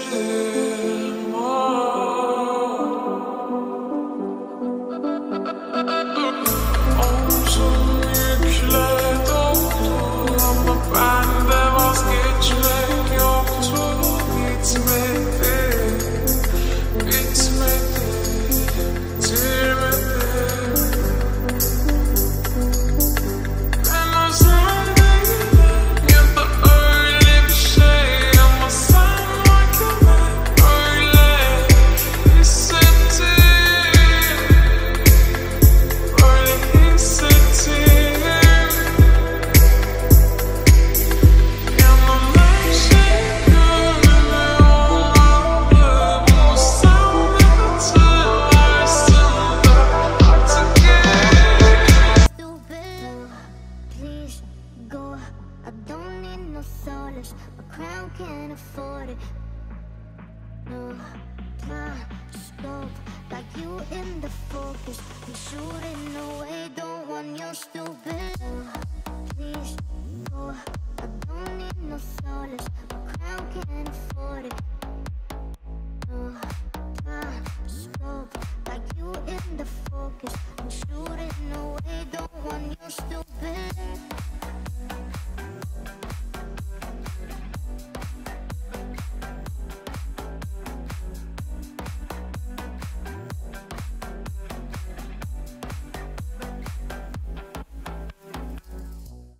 hislerim omzum yükle doldu ama bende vazgeçmek yoktu. Gitmedi, bitmedi, bitirmedi. Ben özel değilim ya da öyle bir şey ama sen varken hep öyle hissettim. Öyle hissettim. Yanan her şey gönlüme olmalı. Bunu sen de hatırlarsın da artık Stupid, please go. I don't need no solace. A crown can't afford it. No time to scope like you in the focus. I'm shooting away, don't want your stupid. Please go. I don't need no solace. A crown can't afford it. No time to scope like you in the focus.